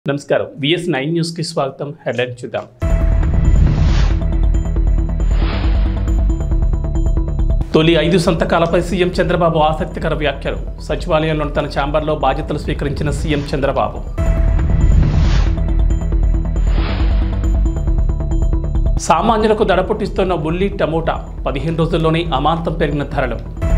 నమస్కారం VS9 news కి స్వాగతం. హెడ్లైన్ చూద్దాం. తొలి 5 సంతకాలపై సీఎం చంద్రబాబు ఆసక్తికర వ్యాఖ్యలు. సచివాలయంలోని తన ఛాంబర్లో బాధ్యతలు స్వీకరించిన సీఎం చంద్రబాబు. సామాన్యులకు దడపుట్టిస్తున్న ఉల్లి టమోటా 15 రోజుల్లోనే అమాంతం పెరిగిన ధరలు.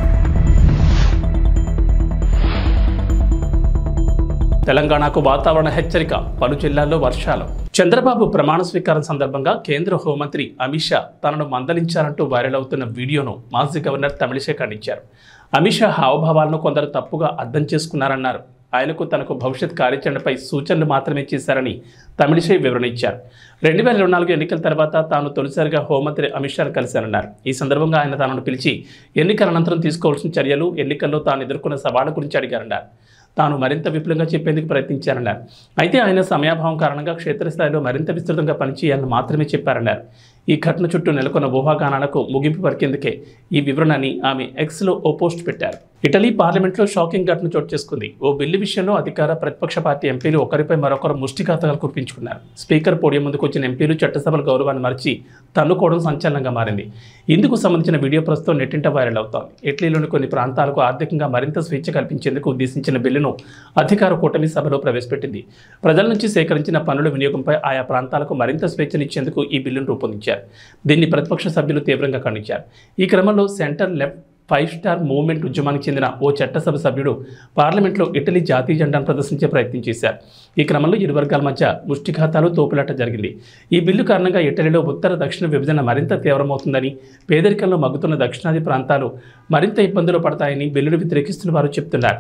తెలంగాణకు వాతావరణ హెచ్చరిక, పలు జిల్లాల్లో వర్షాలు. చంద్రబాబు ప్రమాణ స్వీకారం సందర్భంగా కేంద్ర హోంమంత్రి అమిత్ షా తనను మందలించారంటూ వైరల్ అవుతున్న వీడియోను మాజీ గవర్నర్ తమిళిసై ఖండించారు. అమిత్ షా హావభావాలను కొందరు తప్పుగా అర్థం చేసుకున్నారన్నారు. ఆయనకు తనకు భవిష్యత్ కార్యాచరణపై సూచనలు మాత్రమే చేశారని తమిళిసై వివరణ ఇచ్చారు. 2024 ఎన్నికల తర్వాత తాను తొలిసారిగా హోంమంత్రి అమిత్ షాను కలిశారన్నారు. ఈ సందర్భంగా ఆయన తనను పిలిచి ఎన్నికల అనంతరం తీసుకోవాల్సిన చర్యలు, ఎన్నికల్లో తాను ఎదుర్కొన్న సవాళ్ల గురించి అడిగారన్నారు. తాను మరింత విపులంగా చెప్పేందుకు ప్రయత్నించారన్నారు. అయితే ఆయన సమయాభావం కారణంగా క్షేత్రస్థాయిలో మరింత విస్తృతంగా పనిచేయాలని మాత్రమే చెప్పారన్నారు. ఈ ఘటన చుట్టూ నెలకొన్న ఊహాగానాలకు ముగింపు పలికేందుకే ఈ వివరణని ఆమె ఎక్స్లో ఓ పోస్ట్ పెట్టారు. ఇటలీ పార్లమెంట్లో షాకింగ్ ఘటన చోటు చేసుకుంది. ఓ బిల్లు విషయంలో అధికార ప్రతిపక్ష పార్టీ ఎంపీలు ఒకరిపై మరొకరు ముష్టిఘాతకాలు కురిపించుకున్నారు. స్పీకర్ పోడియం ముందుకు వచ్చిన ఎంపీలు చట్టసభల గౌరవాన్ని మరిచి తన్నుకోవడం సంచలనంగా మారింది. ఇందుకు సంబంధించిన వీడియో ప్రస్తుతం నెట్టింట వైరల్ అవుతోంది. ఇటలీలోని కొన్ని ప్రాంతాలకు ఆర్థికంగా మరింత స్వేచ్ఛ కల్పించేందుకు ఉద్దేశించిన బిల్లును అధికార కూటమి సభలో ప్రవేశపెట్టింది. ప్రజల నుంచి సేకరించిన పన్నుల వినియోగంపై ఆయా ప్రాంతాలకు మరింత స్వేచ్ఛనిచ్చేందుకు ఈ బిల్లును రూపొందించారు. దీన్ని ప్రతిపక్ష సభ్యులు తీవ్రంగా ఖండించారు. ఈ క్రమంలో సెంటర్ లెఫ్ట్ 5 స్టార్ మూవ్మెంట్ ఉద్యమానికి చెందిన ఓ చట్టసభ సభ్యుడు పార్లమెంట్లో ఇటలీ జాతీయ జెండాను ప్రదర్శించే ప్రయత్నం చేశారు. ఈ క్రమంలో ఇరు వర్గాల మధ్య ముష్టిఘాతాలు, తోపులాట జరిగింది. ఈ బిల్లు కారణంగా ఇటలీలో ఉత్తర దక్షిణ విభజన మరింత తీవ్రమవుతుందని, పేదరికంలో మగ్గుతున్న దక్షిణాది ప్రాంతాలు మరింత ఇబ్బందులు పడతాయని బిల్లును వ్యతిరేకిస్తున్న వారు చెబుతున్నారు.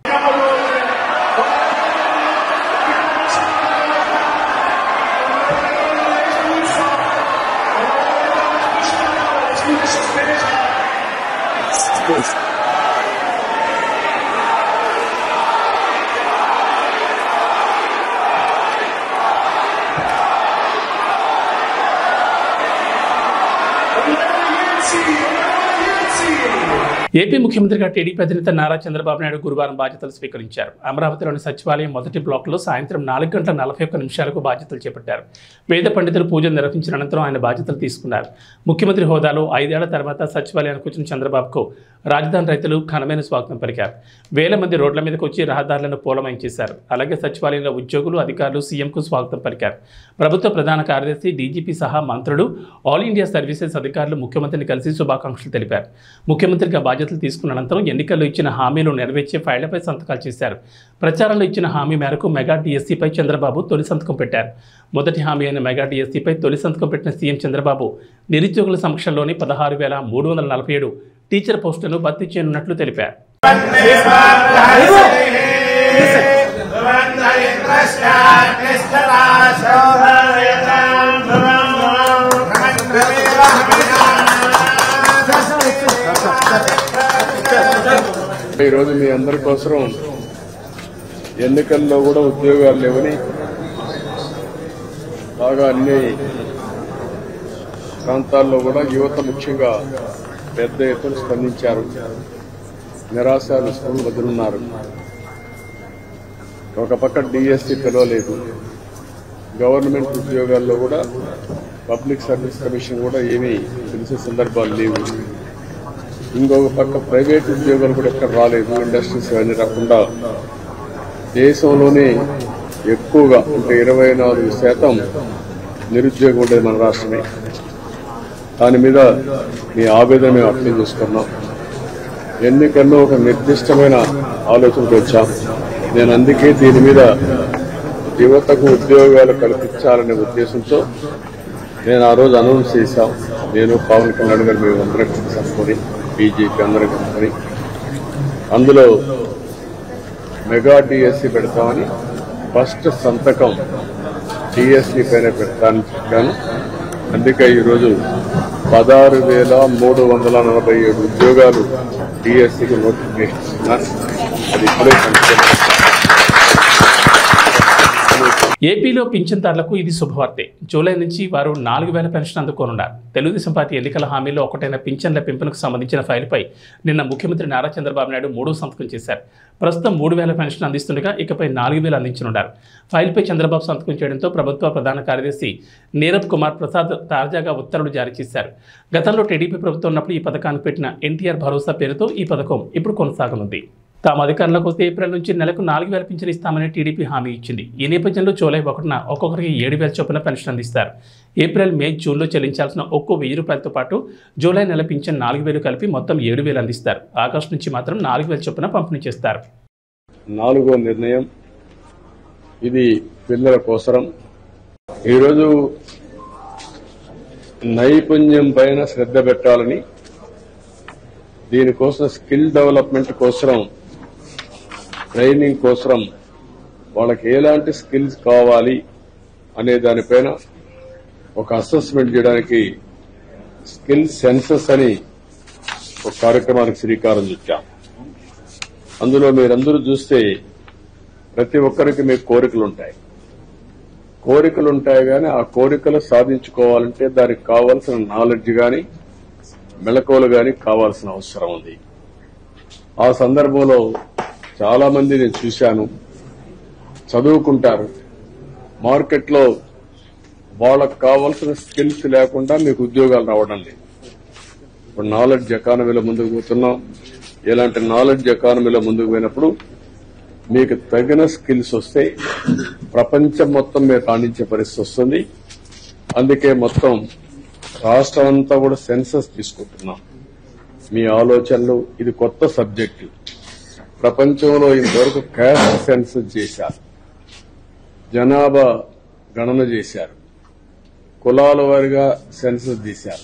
ఏపీ ముఖ్యమంత్రిగా టీడీపీ అధినేత నారా చంద్రబాబు నాయుడు గురువారం బాధ్యతలు స్వీకరించారు. అమరావతిలోని సచివాలయం మొదటి బ్లాక్లో సాయంత్రం 4:41 బాధ్యతలు చేపట్టారు. వేద పండితులు పూజలు నిర్వహించిన అనంతరం ఆయన బాధ్యతలు తీసుకున్నారు. ముఖ్యమంత్రి హోదాలో 5 ఏళ్ల తర్వాత సచివాలయానికి వచ్చిన చంద్రబాబుకు రాజధాని రైతులు ఘనమైన స్వాగతం పలికారు. వేల మంది రోడ్ల మీదకు వచ్చి రహదారులను పూలమయం చేశారు. అలాగే సచివాలయంలో ఉద్యోగులు, అధికారులు సీఎంకు స్వాగతం పలికారు. ప్రభుత్వ ప్రధాన కార్యదర్శి, డీజీపీ సహా మంత్రులు, ఆల్ ఇండియా సర్వీసెస్ అధికారులు ముఖ్యమంత్రిని కలిసి శుభాకాంక్షలు తెలిపారు. ముఖ్యమంత్రిగా బాధ్యతలు తీసుకున్న అనంతరం ఎన్నికల్లో ఇచ్చిన హామీలు నెరవేర్చే ఫైళ్లపై సంతకాలు చేశారు. ప్రచారంలో ఇచ్చిన హామీ మేరకు మెగా డిఎస్సీపై చంద్రబాబు తొలి సంతకం పెట్టారు. మొదటి హామీ అయిన మెగా డిఎస్సీపై తొలి సంతకం పెట్టిన సీఎం చంద్రబాబు నిరుద్యోగుల సమక్షంలోని 16,347 టీచర్ పోస్టులను భర్తీ చేయనున్నట్లు తెలిపారు. ఈరోజు మీ అందరి కోసం ఎన్నికల్లో కూడా ఉద్యోగాలు లేవని బాగా అన్ని ప్రాంతాల్లో కూడా యువత ముఖ్యంగా పెద్ద ఎత్తున స్పందించారు. నిరాశ నిస్పృహల వదులున్నారు. ఒక పక్క డిఎస్సీ పిలవలేదు. గవర్నమెంట్ ఉద్యోగాల్లో కూడా పబ్లిక్ సర్వీస్ కమిషన్ కూడా ఏమీ తెలిసే సందర్భాలు లేవు. ఇంకొక పక్క ప్రైవేట్ ఉద్యోగాలు కూడా ఎక్కడ రాలేదు. ఇండస్ట్రీస్ అన్ని రాకుండా దేశంలోనే ఎక్కువగా అంటే 24% నిరుద్యోగం ఉండేది మన రాష్ట్రమే. దాని మీద మీ ఆవేదన మేము అర్థం చేసుకున్నాం. ఎన్నికల్లో ఒక నిర్దిష్టమైన ఆలోచనకు వచ్చాం. నేను అందుకే దీని మీద యువతకు ఉద్యోగాలు కల్పించాలనే ఉద్దేశంతో నేను ఆ రోజు అనౌన్స్ చేశాం. నేను పవన్ కళ్యాణ్ గారు మేము అందరం కలుసుకొని బీజేపీ అందరం కలుసుకొని అందులో మెగా డిఎస్సీ పెడతామని ఫస్ట్ సంతకం డిఎస్సీ పైన పెడతానని చెప్పాను. అందుకే ఈరోజు 16,347 ఉద్యోగాలు డిఎస్సీకి నోటిఫికేషన్ ఇస్తున్నారు. అది ఇప్పుడే ఏపీలో పింఛన్దారులకు ఇది శుభవార్తే. జూలై నుంచి వారు 4,000 పెన్షన్ అందుకోనున్నారు. తెలుగుదేశం పార్టీ ఎన్నికల హామీలో ఒకటైన పింఛన్ల పెంపునకు సంబంధించిన ఫైలుపై నిన్న ముఖ్యమంత్రి నారా చంద్రబాబు నాయుడు 3వ సంతకం చేశారు. ప్రస్తుతం 3,000 పెన్షన్ అందిస్తుండగా ఇకపై 4,000 అందించనున్నారు. ఫైల్పై చంద్రబాబు సంతకం చేయడంతో ప్రభుత్వ ప్రధాన కార్యదర్శి నీరబ్ కుమార్ ప్రసాద్ తాజాగా ఉత్తర్వులు జారీ చేశారు. గతంలో టీడీపీ ప్రభుత్వం ఉన్నప్పుడు ఈ పథకాన్ని పెట్టిన ఎన్టీఆర్ భరోసా పేరుతో ఈ పథకం ఇప్పుడు కొనసాగనుంది. తాము అధికారంలోకి వస్తే ఏప్రిల్ నుంచి నెలకు 4,000 పింఛన్ ఇస్తామని టీడీపీ హామీ ఇచ్చింది. ఈ నేపథ్యంలో జూలై 1న ఒక్కొక్కరికి 7,000 చొప్పున పెన్షన్ అందిస్తారు. ఏప్రిల్, మే, జూన్లో చెల్లించాల్సిన ఒక్కో 1,000 రూపాయలతో పాటు జూలై నెల పింఛన్ 4,000 కలిపి మొత్తం 7,000 అందిస్తారు. ఆగస్టు నుంచి మాత్రం 4,000 చొప్పున పంపిణీ చేస్తారు. 4వ నిర్ణయం ఇది పిల్లల కోసరం. ఈరోజు నైపుణ్యం పైన శ్రద్ధ పెట్టాలని, దీనికోసం స్కిల్ డెవలప్మెంట్ కోసం, ట్రైనింగ్ కోసం వాళ్ళకి ఎలాంటి స్కిల్స్ కావాలి అనే దానిపైన ఒక అసెస్మెంట్ చేయడానికి స్కిల్ సెన్సస్ అని ఒక కార్యక్రమానికి శ్రీకారం చుట్టాం. అందులో మీరందరూ చూస్తే ప్రతి ఒక్కరికి మీకు కోరికలు ఉంటాయి కానీ ఆ కోరికలు సాధించుకోవాలంటే దానికి కావాల్సిన నాలెడ్జ్ కానీ మెళకువలు కానీ కావాల్సిన అవసరం ఉంది. ఆ సందర్భంలో చాలా మంది నేను చూశాను, చదువుకుంటారు, మార్కెట్లో వాళ్ళకు కావాల్సిన స్కిల్స్ లేకుండా మీకు ఉద్యోగాలు రావడం లేదు. ఇప్పుడు నాలెడ్జ్ ఎకానమీలో ముందుకు పోతున్నాం. ఇలాంటి నాలెడ్జ్ ఎకానమీలో ముందుకు పోయినప్పుడు మీకు తగిన స్కిల్స్ వస్తే ప్రపంచం మొత్తం మీరు రాణించే పరిస్థితి వస్తుంది. అందుకే మొత్తం రాష్ట్రం అంతా కూడా సెన్సస్ తీసుకుంటున్నాం. మీ ఆలోచనలు, ఇది కొత్త సబ్జెక్టు. ప్రపంచంలో ఇంతవరకు క్యాస్ట్ సెన్సస్ చేశారు, జనాభా గణన చేశారు, కులాల వారిగా సెన్సస్ తీశారు.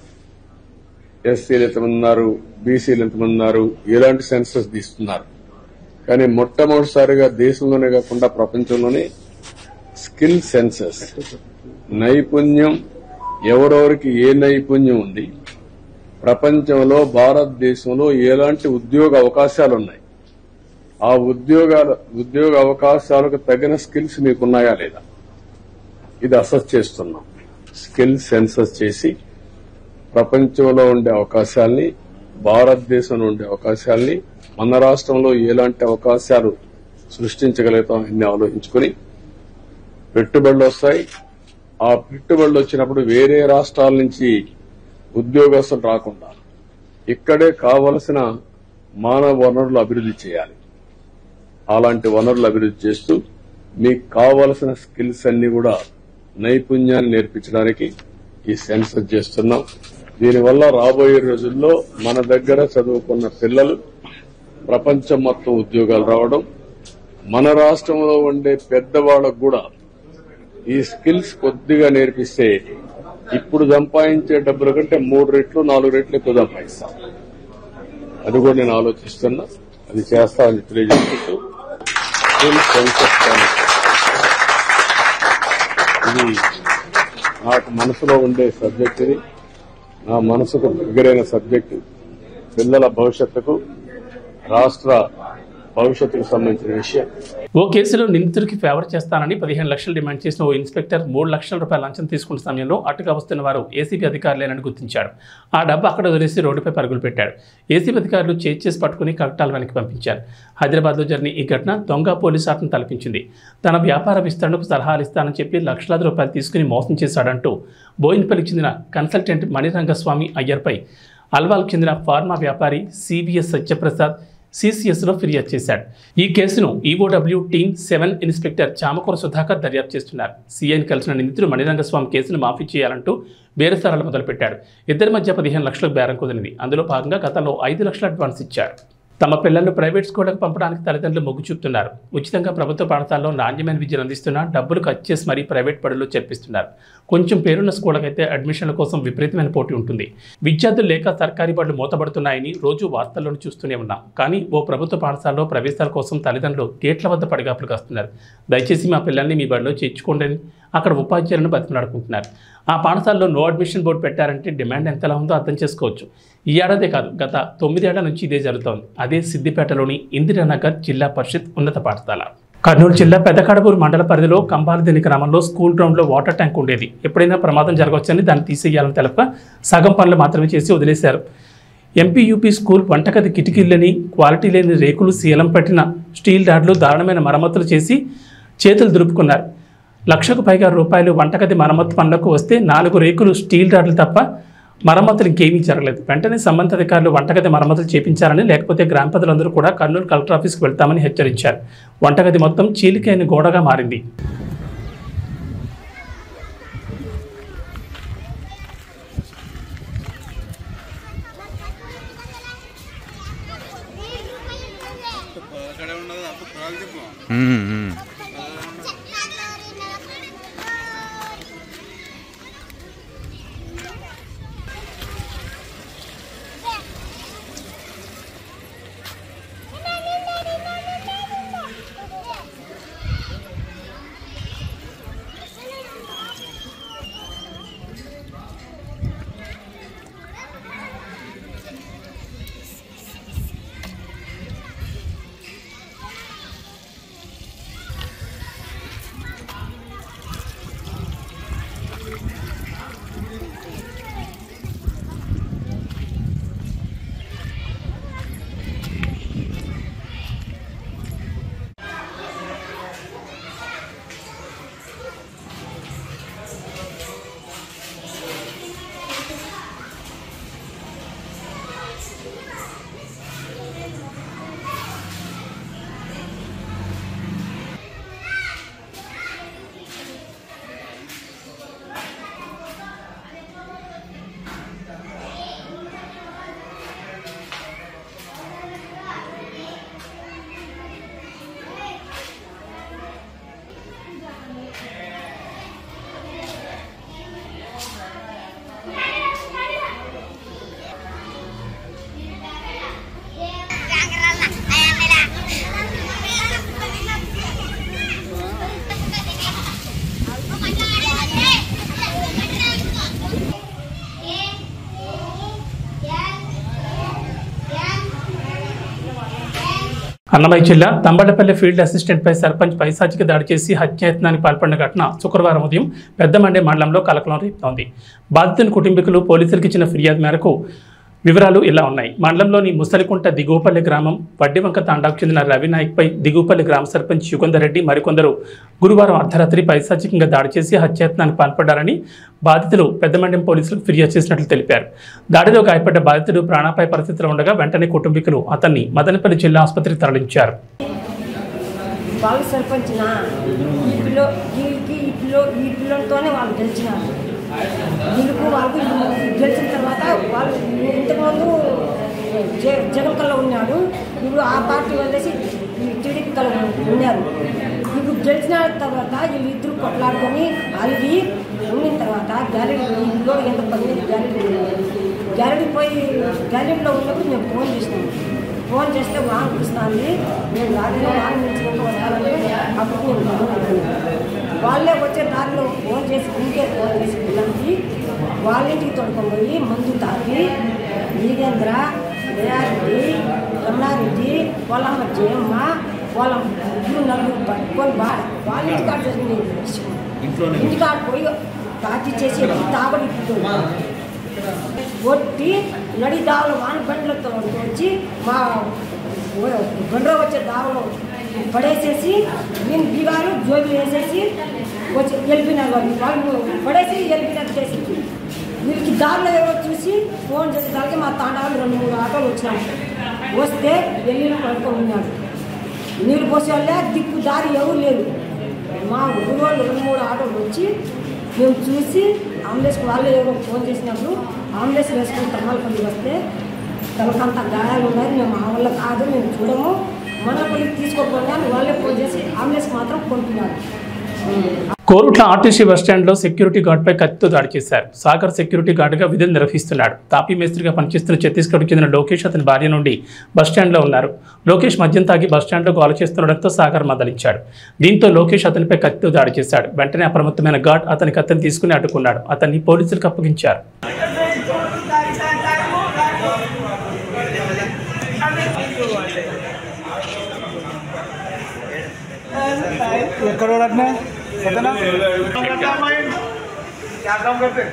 ఎస్సీలు ఎంతమంది ఉన్నారు, బీసీలు ఎంతమంది ఉన్నారు, ఇలాంటి సెన్సస్ తీస్తున్నారు. కానీ మొట్టమొదటిసారిగా దేశంలోనే కాకుండా ప్రపంచంలోనే స్కిల్ సెన్సస్, నైపుణ్యం, ఎవరెవరికి ఏ నైపుణ్యం ఉంది, ప్రపంచంలో భారతదేశంలో ఎలాంటి ఉద్యోగ అవకాశాలు ఉన్నాయి, ఆ ఉద్యోగ అవకాశాలకు తగిన స్కిల్స్ మీకున్నాయా లేదా, ఇది అసెస్ చేస్తున్నాం. స్కిల్ సెన్సస్ చేసి ప్రపంచంలో ఉండే అవకాశాలని, భారతదేశంలో ఉండే అవకాశాలని, మన రాష్ట్రంలో ఎలాంటి అవకాశాలు సృష్టించగలుగుతాం అన్ని ఆలోచించుకుని పెట్టుబడులు వస్తాయి. ఆ పెట్టుబడులు వచ్చినప్పుడు వేరే రాష్ట్రాల నుంచి ఉద్యోగస్తులు రాకుండా ఇక్కడే కావలసిన మానవ వనరులు అభివృద్ది చేయాలి. అలాంటి వనరులు అభివృద్ది చేస్తూ మీకు కావలసిన స్కిల్స్ అన్ని కూడా నైపుణ్యాన్ని నేర్పించడానికి ఈ సెన్సస్ చేస్తున్నాం. దీనివల్ల రాబోయే రోజుల్లో మన దగ్గర చదువుకున్న పిల్లలు ప్రపంచం మొత్తం ఉద్యోగాలు రావడం, మన రాష్ట్రంలో ఉండే పెద్దవాళ్లకు కూడా ఈ స్కిల్స్ కొద్దిగా నేర్పిస్తే ఇప్పుడు సంపాదించే డబ్బుల కంటే 3 రెట్లు 4 రెట్లు ఎక్కువ సంపాదిస్తాం. అది కూడా నేను ఆలోచిస్తున్నా, అది చేస్తామని తెలియజేసుకుంటూ ఇది నాకు మనసులో ఉండే సబ్జెక్ట్. ఇది నా మనసుకు దగ్గరైన సబ్జెక్టు. పిల్లల భవిష్యత్తుకు, రాష్ట్ర భవిష్యత్తుకు సంబంధించిన విషయం. ఓ కేసులో నిందితుడికి ఫేవర్ చేస్తానని 15 లక్షలు డిమాండ్ చేసిన ఓ ఇన్స్పెక్టర్ 3 లక్షల రూపాయల లంచం తీసుకున్న సమయంలో అటుగా వస్తున్న వారు ఏసీబీ అధికారులేనని గుర్తించాడు. ఆ డబ్బు అక్కడ వదిలేసి రోడ్డుపై పరుగులు పెట్టాడు. ఏసీబీ అధికారులు చేసి పట్టుకుని కలెక్టాల వెనక్కి పంపించారు. హైదరాబాద్లో జరిగిన ఈ ఘటన దొంగ పోలీసు ఆటను తలపించింది. తన వ్యాపార విస్తరణకు సలహాలు ఇస్తానని చెప్పి లక్షలాది రూపాయలు తీసుకుని మోసం చేశాడంటూ బోయిన్పల్లికి చెందిన కన్సల్టెంట్ మణిరంగస్వామి అయ్యర్పై అల్వాల్కు చెందిన ఫార్మా వ్యాపారి సివిఎస్ సత్యప్రసాద్ సిసిఎస్లో ఫిర్యాదు చేశాడు. ఈ కేసును EOW team 7 inspector Chamakura Sudhakar దర్యాప్తు చేస్తున్నారు. సీఐని కలిసిన నిందితుడు మణిరంగస్వామి కేసును మాఫీ చేయాలంటూ బేరసారాలు మొదలుపెట్టాడు. ఇద్దరి మధ్య 15 లక్షలకు బేరం కుదిరింది. అందులో భాగంగా గతంలో 5 లక్షల అడ్వాన్స్ ఇచ్చారు. తమ పిల్లలను ప్రైవేట్ స్కూళ్లకు పంపడానికి తల్లిదండ్రులు మొగ్గు చూపుతున్నారు. ఉచితంగా ప్రభుత్వ పాఠశాలలో నాణ్యమైన విద్యను అందిస్తున్నా డబ్బులు ఖర్చు చేసి మరీ ప్రైవేట్ బడుల్లో చేర్పిస్తున్నారు. కొంచెం పేరున్న స్కూళ్లకైతే అడ్మిషన్ల కోసం విపరీతమైన పోటీ ఉంటుంది. విద్యార్థులు లేక సర్కారీ బడులు మూతబడుతున్నాయని రోజు వార్తల్లోనూ చూస్తూనే ఉన్నాం. కానీ ఓ ప్రభుత్వ పాఠశాలలో ప్రవేశాల కోసం తల్లిదండ్రులు గేట్ల వద్ద పడిగాపులు కాస్తున్నారు. దయచేసి మా పిల్లల్ని మీ బడిలో చేర్చుకోండి అని అక్కడ ఉపాధ్యాయులను బతిమలాడుకుంటున్నారు. ఆ పాఠశాలలో నో అడ్మిషన్ బోర్డు పెట్టారంటే డిమాండ్ ఎంతలా ఉందో అర్థం చేసుకోవచ్చు. ఈ ఏడాదే కాదు, గత 9 ఏళ్ల నుంచి ఇదే జరుగుతోంది. అదే సిద్దిపేటలోని ఇందిరానగర్ జిల్లా పరిషత్ ఉన్నత పాఠశాల. కర్నూలు జిల్లా పెద్దకడపూరు మండల పరిధిలో కంబాలదిని గ్రామంలో స్కూల్ గ్రౌండ్లో వాటర్ ట్యాంక్ ఉండేది. ఎప్పుడైనా ప్రమాదం జరగవచ్చని దాన్ని తీసేయాలని తెలప సగం పనులు మాత్రమే చేసి వదిలేశారు. ఎంపీయూపీ స్కూల్ వంటగది కిటికీలని, క్వాలిటీ లేని రేకులు, శీలం పట్టిన స్టీల్ రాడ్లు దారుణమైన మరమ్మతులు చేసి చేతులు దులుపుకున్నారు. లక్షకు పైగా రూపాయలు వంటగది మరమ్మతు పనులకు వస్తే 4 రేకులు, స్టీల్ రాడ్లు తప్ప మరమ్మతులు ఇంకేమీ జరగలేదు. వెంటనే సంబంధిత అధికారులు వంటగది మరమ్మతులు చేపించారని, లేకపోతే గ్రామ ప్రజలందరూ కూడా కర్నూలు కలెక్టర్ ఆఫీస్కి వెళ్తామని హెచ్చరించారు. వంటగది మొత్తం చీలికైన గోడగా మారింది. అన్నమయ్య జిల్లా తంబళ్లపల్లి ఫీల్డ్ అసిస్టెంట్పై సర్పంచ్ పైశాచిక దాడి చేసి హత్యాయత్నానికి పాల్పడిన ఘటన శుక్రవారం ఉదయం పెద్దమండే మండలంలో కలకలం రేపుతోంది. బాధితుని కుటుంబీకులు పోలీసులకు ఇచ్చిన ఫిర్యాదు మేరకు వివరాలు ఇలా ఉన్నాయి. మండలంలోని ముసలికుంట దిగువపల్లి గ్రామం వడ్డివంక తాండాకు చెందిన రవినాయక్పై దిగువపల్లి గ్రామ సర్పంచ్ యుగంధర్ రెడ్డి మరికొందరు గురువారం అర్ధరాత్రి పైశాచికంగా దాడి చేసి హత్యాయత్నానికి పాల్పడ్డారని బాధితులు పెద్దమండెం పోలీసులకు ఫిర్యాదు చేసినట్లు తెలిపారు. దాడిలో గాయపడ్డ బాధితుడు ప్రాణాపాయ పరిస్థితిలో ఉండగా వెంటనే కుటుంబీకులు అతన్ని మదనపల్లి జిల్లా ఆసుపత్రికి తరలించారు. వీళ్ళకు వాళ్ళకు గెలిచిన తర్వాత వాళ్ళు ఇంతకుముందు జగన్ కల్లా ఉన్నాడు, ఇప్పుడు ఆ పార్టీ వదిలేసి టీడీపీ కల్లా ఉన్నారు. ఇప్పుడు గెలిచిన తర్వాత వీళ్ళిద్దరు కొట్లాడుకొని అలిగి ఉండిన తర్వాత గ్యాలరీ ఇంట్లో ఎంత 18 గ్యాలరీ పోయి గ్యాలరీలో ఉన్నప్పుడు మేము ఫోన్ చేస్తే వాన్ పిలుస్తుంది, మేము రాగానే వాన్ నుంచి వస్తానంటే అప్పుడు నేను వాళ్ళే వచ్చే దారిలో ఫోన్ చేసి పిల్లలకి వాళ్ళింటికి తొడుకొని పోయి మందు తాగి వీరేంద్ర, దయారెడ్డి, రమణారెడ్డి, వాళ్ళమ్మ జయమ్మ, వాళ్ళ 4 పట్టుకొని వాళ్ళ ఇంటికాడ జరిగింది విషయం. ఇంటికాడ పోయి తాగి చేసి తాగడి కొట్టి నడి దావలో వాన బండ్లతో వచ్చి మా బండ్లో వచ్చే దావలో పడేసేసి నేను బీగారు జోబులు వేసేసి వచ్చి వెళ్ళిపోయినారు. వాళ్ళు పడేసి వెళ్ళిపోయినట్టు చేసి వీళ్ళకి దారిలో ఎవరో చూసి ఫోన్ చేసేసరికి మా తాండాలు 2-3 ఆటోలు వచ్చినాయి. వస్తే వెళ్ళి పడుకొని ఉన్నాడు. నీళ్ళు పోసే వాళ్ళే దిక్కు దారి ఎవరు లేదు. మా ఊరు వాళ్ళు 2-3 ఆటోలు వచ్చి మేము చూసి అంబులెన్స్కి వాళ్ళే ఎవరో ఫోన్ చేసినప్పుడు అంబులెన్స్ వేసుకొని తమ్మలపల్లి వస్తే తలకంతా గాయాలు ఉన్నాయి. మేము ఆ వల్ల కాదు, మేము చూడము, మనపల్లికి తీసుకోకుండా వాళ్ళే ఫోన్ చేసి అంబులెన్స్ మాత్రం కొంటున్నారు. కోరుట్ల ఆర్టీసీ బస్టాండ్లో సెక్యూరిటీ గార్డ్పై కత్తితో దాడి చేశారు. సాగర్ సెక్యూరిటీ గార్డుగా విధులు నిర్వహిస్తున్నాడు. తాపీ మేస్త్రిగా పనిచేస్తున్న ఛత్తీస్గఢ్కు చెందిన లోకేష్ అతని భార్య నుండి బస్టాండ్లో ఉన్నారు. లోకేష్ మద్యం తాగి బస్టాండ్లో గోల చేస్తుండడంతో సాగర్ మందలించాడు. దీంతో లోకేష్ అతనిపై కత్తితో దాడి చేశాడు. వెంటనే అప్రమత్తమైన గార్డ్ అతని కత్తిని తీసుకుని అడ్డుకున్నాడు. అతన్ని పోలీసులకు అప్పగించారు. करो रखना सतना क्या काम करते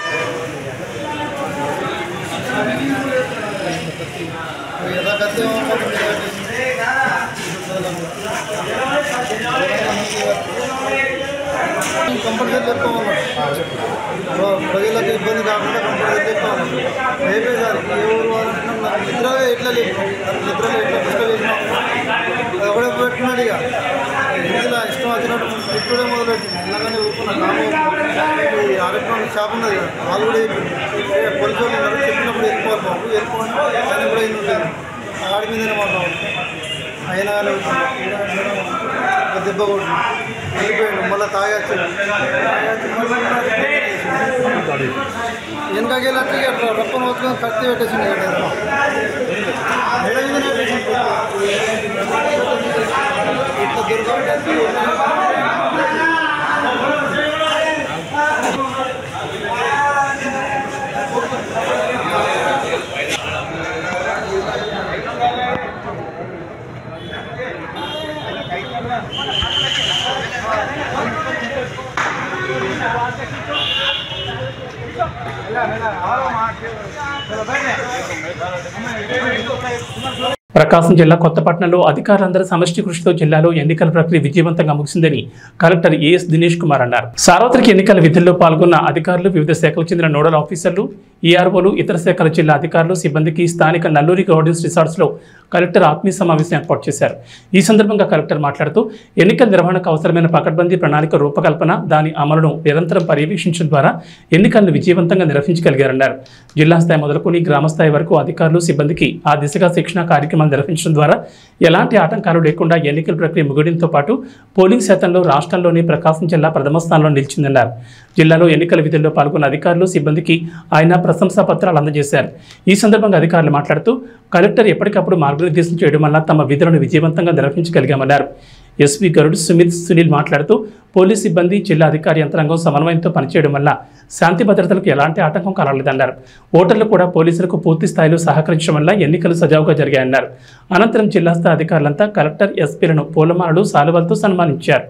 కంపల్సరీ చెప్పుకోవాలి ప్రజలకు ఇబ్బంది కాకుండా కంపల్సరీ చెప్పుకోవాలి రేపే సార్ ఏ ఊరు నిద్రగా ఎట్లా లేదు నిద్రలో ఎట్లా డిస్టర్బ్ చేసినా ఎవడే పెట్టుకున్నాడు ఇక ఇందులో ఇష్టం వచ్చినట్టు ఇప్పుడే మొదలుపెట్టింది ఇలాగనే ఊరుకున్నా ఈ ఎలక్ట్రానిక్ షాప్ ఉన్నది కదా వాళ్ళు కూడా పోలీసు వాళ్ళు ఉన్నారు చెప్పినప్పుడు వెళ్ళిపోవాలి బాబు వెళ్ళిపోవాలి ఆయన కూడా ఏం ఉంటుంది ఆడి మీదనే మాట్లాడు అయినా కానీ దెబ్బ కొట్టు వెళ్ళిపోయాడు మళ్ళీ తాగొచ్చాడు వెనకకెళ్ళి వచ్చి రప్పని వచ్చుకొని కత్తి పెట్టేసింది ఇట్లా దొరకబెట్టి ప్రకాశం జిల్లా కొత్తపట్నంలో అధికారులందరూ సమష్టి కృషితో జిల్లాలో ఎన్నికల ప్రక్రియ విజయవంతంగా ముగిసిందని కలెక్టర్ ఏఎస్ దినేష్ కుమార్ అన్నారు. సార్వత్రిక ఎన్నికల విధుల్లో పాల్గొన్న అధికారులు, వివిధ శాఖలకు చెందిన నోడల్ ఆఫీసర్లు, ఈఆర్ఓలు, ఇతర శాఖల జిల్లా అధికారులు, సిబ్బందికి స్థానిక నల్లూరి గార్డెన్స్ రిసార్ట్స్ లో కలెక్టర్ ఆత్మీయ సమావేశం ఏర్పాటు చేశారు. ఈ సందర్భంగా కలెక్టర్ మాట్లాడుతూ ఎన్నికల నిర్వహణకు అవసరమైన పకడ్బందీ ప్రణాళిక రూపకల్పన, దాని అమలును నిరంతరం పర్యవేక్షించడం ద్వారా ఎన్నికలను విజయవంతంగా నిర్వహించగలిగారన్నారు. జిల్లా స్థాయి మొదలుకొని గ్రామ స్థాయి వరకు అధికారులు, సిబ్బందికి ఆ దిశగా శిక్షణ కార్యక్రమాలు నిర్వహించడం ద్వారా ఎలాంటి ఆటంకాలు లేకుండా ఎన్నికల ప్రక్రియ ముగియడంతో పాటు పోలింగ్ శాతంలో రాష్ట్రంలోని ప్రకాశం జిల్లా ప్రథమ స్థానంలో నిలిచిందన్నారు. జిల్లాలో ఎన్నికల విధుల్లో పాల్గొన్న అధికారులు, సిబ్బందికి ఆయన ప్రశంసా పత్రాలు అందజేశారు. ఈ సందర్భంగా అధికారులు మాట్లాడుతూ కలెక్టర్ ఎప్పటికప్పుడు మార్గనిర్దేశం చేయడం వల్ల తమ విధులను విజయవంతంగా నిర్వహించగలిగామన్నారు. ఎస్వి గరుడ్ సునీల్ మాట్లాడుతూ పోలీస్ సిబ్బంది, జిల్లా అధికారి యంత్రాంగం సమన్వయంతో పనిచేయడం వల్ల శాంతి భద్రతలకు ఎలాంటి ఆటంకం కలగలేదన్నారు. ఓటర్లు కూడా పోలీసులకు పూర్తి స్థాయిలో సహకరించడం వల్ల ఎన్నికలు సజావుగా జరిగాయన్నారు. అనంతరం జిల్లా స్థాయి అధికారులంతా కలెక్టర్, ఎస్పీలను పూలమాలలు, శాలువాలతో సన్మానించారు.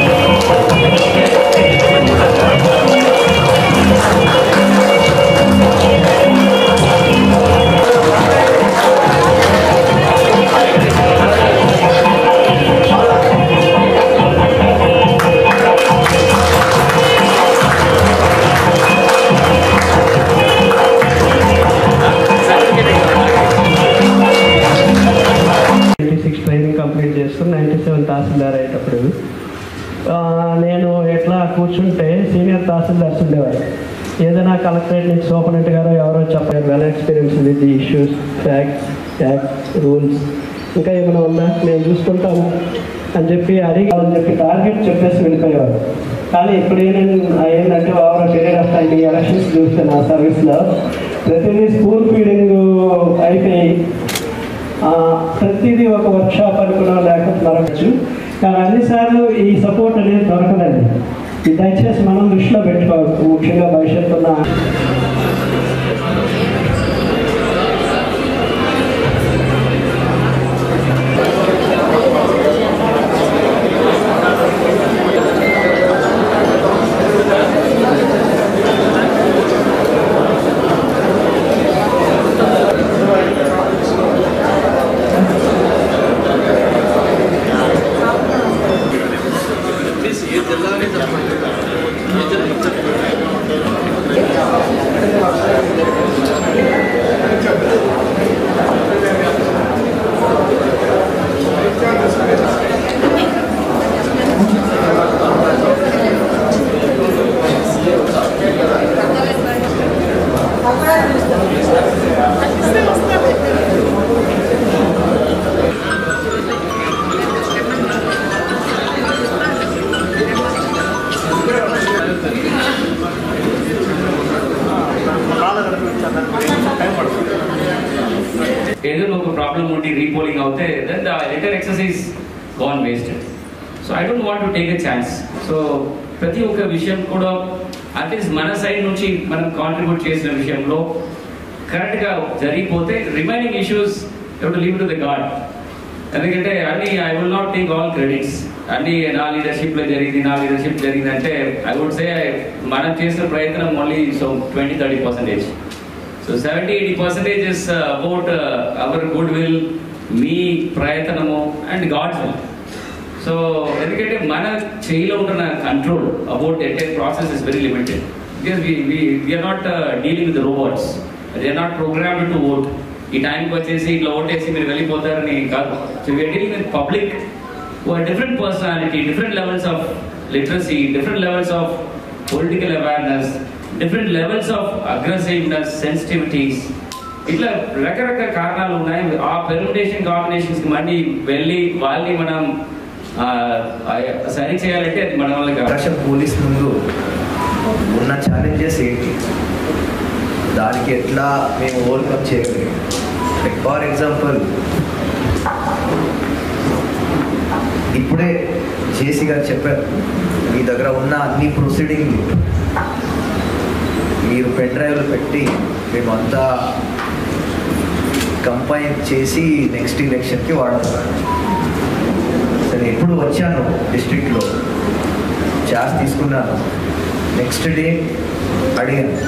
ట్రైనింగ్ కంప్లీట్ చేసుకుని 97 తహసీల్దార్ అయ్యేటప్పుడు నేను ఎట్లా కూర్చుంటే సీనియర్ తహసీల్దార్స్ ఉండేవారు. ఏదైనా కలెక్టరేట్ నుంచి సూపరింటెండెంట్ గారు ఎవరో చెప్పారు, well experience with the issues, facts, acts, rules, ఇంకా ఏమైనా ఉందా మేము చూసుకుంటాము అని చెప్పి అడిగాలని చెప్పి టార్గెట్ చెప్పేసి వెళ్ళిపోయేవారు. కానీ ఇప్పుడు ఏంటంటే ఓవర్ పీరియడ్ ఆఫ్ టైం ఈ ఎలక్షన్స్ చూస్తే నా సర్వీస్లో ప్రతిదీ స్కూల్ ఫీడింగ్ అయిపోయి ప్రతిదీ ఒక వర్క్షాప్ అనుకున్నా లేకపోతే దొరకచ్చు. కానీ అన్నిసార్లు ఈ సపోర్ట్ అనేది దొరకదండి. ఇది దయచేసి మనం దృష్టిలో పెట్టుకోవచ్చు. ముఖ్యంగా భవిష్యత్తున్న ఏదైనా ఒక ప్రాబ్లం ఉండి రీపోలింగ్ అవుతే then the elector exercise gone wasted. So I don't want to take a chance. So ప్రతి ఒక్క విషయం కూడా అట్లీస్ట్ మన సైడ్ నుంచి మనం కాంట్రిబ్యూట్ చేసిన విషయంలో కరెక్ట్గా జరిగిపోతే remaining issues you to leave to the god. ఎందుకంటే అన్ని I will not take all credits. అన్ని నా లీడర్షిప్లో జరిగింది అంటే ఐ వుడ్ సే మనం చేసిన ప్రయత్నం only 20-30%. So 70-80% is about our good will, మీ ప్రయత్నము అండ్ గాడ్స్ విల్. సో ఎందుకంటే మన చేయిలో ఉంటున్న control about entire process is very limited. Because we are not dealing with robots, they are not programmed to vote. ఈ టైంకి వచ్చేసి ఇట్లా ఓటేసి మీరు వెళ్ళిపోతారని కాదు. So we are dealing with public who are different personality, different levels of literacy, different levels of political awareness, different levels of aggressiveness, sensitivities. ఇట్లా రకరకాల కారణాలు ఉన్నాయి. ఆ పెర్ముటేషన్ కాంబినేషన్స్కి మళ్ళీ వెళ్ళి వాళ్ళని మనం సరి చేయాలంటే అది మన వల్ల కాదు. పోలీస్ ముందు ఉన్న ఛాలెంజెస్ ఏంటి, దానికి ఎట్లా మేము ఓవర్కమ్ చేయగలిగాం. ఫర్ ఎగ్జాంపుల్, ఇప్పుడే జేసీ గారు చెప్పారు, మీ దగ్గర ఉన్న అన్ని ప్రొసీడింగ్లు మీరు పెన్ డ్రైవ్లు పెట్టి మేము అంతా కంపైన్ చేసి నెక్స్ట్ ఎలక్షన్కి వాడతాం. సరే, ఎప్పుడు వచ్చాను డిస్ట్రిక్ట్లో ఛార్జ్ తీసుకున్నాను, నెక్స్ట్ డే అడిగాను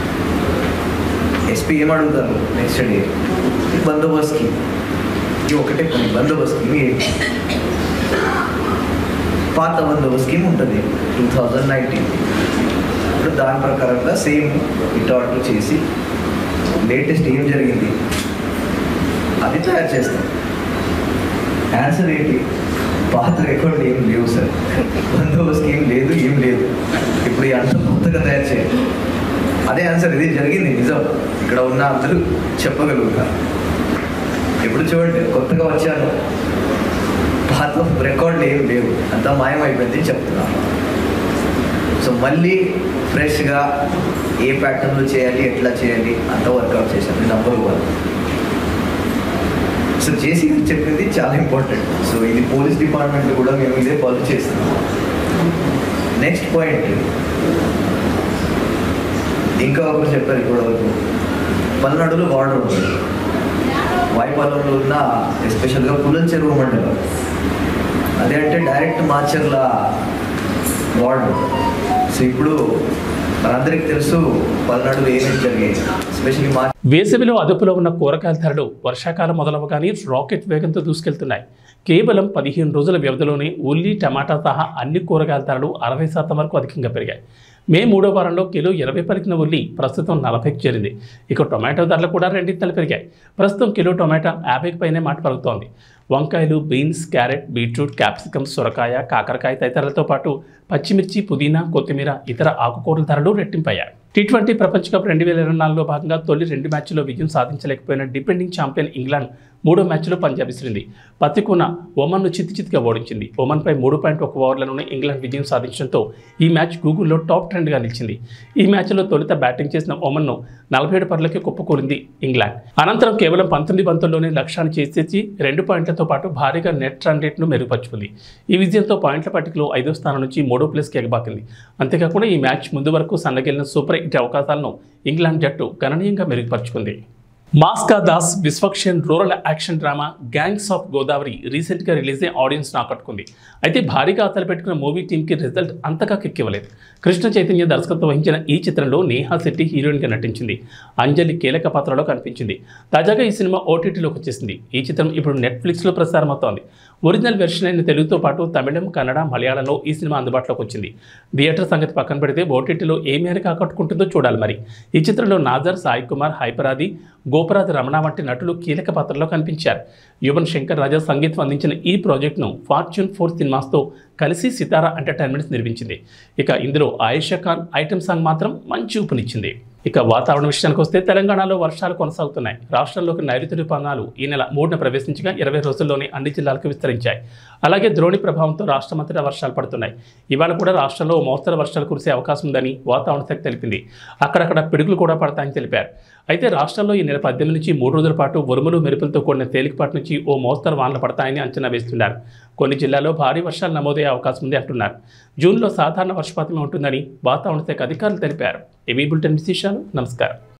ఎస్పీ ఏం అడుగుతారు నెక్స్ట్ డే, బందోబస్తుకి. ఇది ఒకటే పని, బందోబస్తుకి పాత బందోబస్తు స్కీమ్ ఉంటుంది 2019. ఇప్పుడు దాని ప్రకారంగా సేమ్ ఇటార్ట్లు చేసి లేటెస్ట్ ఏం జరిగింది అది తయారు చేస్తాం. ఆన్సర్ ఏంటి, పాత రికార్డు ఏం లేవు సార్, బందోబస్తు స్కీమ్ లేదు, ఏం లేదు. ఇప్పుడు అంత కొత్తగా తయారు చేయాలి. అదే ఆన్సర్, ఇది జరిగింది నిజం, ఇక్కడ ఉన్న అందరూ చెప్పగలుగుతారు. ఇప్పుడు చూడండి, కొత్తగా వచ్చాను, పాత రికార్డులు ఏం లేవు, అంతా మాయమైపోయింది చెప్తున్నాను. సో మళ్ళీ ఫ్రెష్గా ఏ ప్యాటర్న్లో చేయాలి, ఎట్లా చేయాలి అంత వర్కౌట్ చేశాను. నెంబర్ 1. సో జేసీ చెప్పింది చాలా ఇంపార్టెంట్. సో ఇది పోలీస్ డిపార్ట్మెంట్ కూడా మేము ఇదే ఫాలో చేస్తున్నాం. నెక్స్ట్ పాయింట్, ఇంకా ఒకరు చెప్పారు ఇప్పటివరకు, పల్నాడులో బార్డర్ ఉంది, వాయిపాలెంలో ఉన్న ఎస్పెషల్గా పుల్లల చెరువు మండలం, అదే అంటే డైరెక్ట్ మాచర్ల వార్డు. సో ఇప్పుడు మనందరికీ తెలుసు పల్నాడులో ఏమేమి జరిగాయి, ఎస్పెషల్లీ వేసవిలో అదుపులో ఉన్న కూరగాయల ధరలు వర్షాకాలం మొదలవగానే రాకెట్ వేగంతో దూసుకెళ్తున్నాయి. కేవలం 15 రోజుల వ్యవధిలోనే ఉల్లి, టమాటా సహా అన్ని కూరగాయల ధరలు 60% వరకు అధికంగా పెరిగాయి. మే 3వ వారంలో కిలో 20 పలికిన ఉల్లి ప్రస్తుతం 40కి చేరింది. ఇక టొమాటో ధరలు కూడా రెండింతలు పెరిగాయి. ప్రస్తుతం కిలో టొమాటా 50కి పైనే మాట పలుకుతోంది. వంకాయలు, బీన్స్, క్యారెట్, బీట్రూట్, క్యాప్సికమ్, సొరకాయ, కాకరకాయ తదితరులతో పాటు పచ్చిమిర్చి, పుదీనా, కొత్తిమీర, ఇతర ఆకుకూరల ధరలు రెట్టింపయ్యాయి. T20 ప్రపంచ కప్ 2024లో భాగంగా తొలి 2 మ్యాచ్ల్లో విజయం సాధించలేకపోయిన డిపెండింగ్ ఛాంపియన్ ఇంగ్లాండ్ 3వ మ్యాచ్లో పంజాబ్ విసిరింది. పత్తికూన ఒమన్ను చిత్తుచిత్తుగా ఓడించింది. ఒమన్పై 3.1 ఓవర్లలోనే ఇంగ్లాండ్ విజయం సాధించడంతో ఈ మ్యాచ్ గూగుల్లో టాప్ ట్రెండ్గా నిలిచింది. ఈ మ్యాచ్లో తొలుత బ్యాటింగ్ చేసిన ఒమన్ను 47 పరులకి కుప్పకూలింది ఇంగ్లాండ్. అనంతరం కేవలం 19 బంతుల్లోనే లక్ష్యాన్ని చేసేసి 2 పాయింట్లతో పాటు భారీగా నెట్ రన్ రేట్ను మెరుగుపరుచుకుంది. ఈ విజయంతో పాయింట్ల పట్టికలో 5వ స్థానం నుంచి 3వ ప్లేస్కి ఎగబాకింది. అంతేకాకుండా ఈ మ్యాచ్ ముందు వరకు సన్నగిలిన సూపర్ హిట్ అవకాశాలను ఇంగ్లాండ్ జట్టు గణనీయంగా మెరుగుపరుచుకుంది. మాస్కా Das Vishwaksen rural action drama gangs of Godavari రీసెంట్గా రిలీజ్ అయ్యి ఆడియన్స్ను ఆకట్టుకుంది. అయితే భారీగా ఆశలు పెట్టుకున్న మూవీ టీంకి రిజల్ట్ అంతగా కిక్కివ్వలేదు. కృష్ణ చైతన్య దర్శకత్వం వహించిన ఈ చిత్రంలో నేహా శెట్టి హీరోయిన్గా నటించింది. అంజలి కీలక పాత్రలో కనిపించింది. తాజాగా ఈ సినిమా ఓటీటీలోకి వచ్చేసింది. ఈ చిత్రం ఇప్పుడు నెట్ఫ్లిక్స్లో ప్రసారమవుతోంది. ఒరిజినల్ వెర్షన్ అయిన తెలుగుతో పాటు తమిళం, కన్నడ, మలయాళంలో ఈ సినిమా అందుబాటులోకి వచ్చింది. థియేటర్ సంగతి పక్కన పెడితే ఓటీటీలో ఏ మేరకు ఆకట్టుకుంటుందో చూడాలి. మరి ఈ చిత్రంలో నాజర్, సాయి కుమార్, హైపరాది, గోపరాజు రమణ వంటి నటులు కీలక పాత్రలో కనిపించారు. యువన్ శంకర్ రాజా సంగీతం అందించిన ఈ ప్రాజెక్టును ఫార్చ్యూన్ 4 సినిమాస్తో కలిసి సితారా ఎంటర్టైన్మెంట్స్ నిర్మించింది. ఇక ఇందులో ఆయేషా ఖాన్ ఐటెం సాంగ్ మాత్రం మంచి ఊపునిచ్చింది. ఇక వాతావరణ విషయానికి వస్తే తెలంగాణలో వర్షాలు కొనసాగుతున్నాయి. రాష్ట్రంలోకి నైరుతి ఋతుపవనాలు ఈ నెల 3న ప్రవేశించగా 20 రోజుల్లోనే అన్ని జిల్లాలకు విస్తరించాయి. అలాగే ద్రోణి ప్రభావంతో రాష్ట్రమంతటా వర్షాలు పడుతున్నాయి. ఇవాళ కూడా రాష్ట్రంలో మోస్తరు వర్షాలు కురిసే అవకాశం ఉందని వాతావరణ శాఖ తెలిపింది. అక్కడక్కడ పిడుగులు కూడా పడతాయని తెలిపారు. అయితే రాష్ట్రంలో ఈ నెల 18 నుంచి 3 రోజుల పాటు ఉరుములు, మెరుపులతో కూడిన తేలికపాటి నుంచి ఓ మోస్తరు వానలు పడతాయని అంచనా వేస్తున్నారు. కొన్ని జిల్లాల్లో భారీ వర్షాలు నమోదయ్యే అవకాశం ఉంది అంటున్నారు. జూన్లో సాధారణ వర్షపాతమే ఉంటుందని వాతావరణ శాఖ అధికారులు తెలిపారు. ఏబీ బులెటిన్ విశేషాలు. నమస్కారం.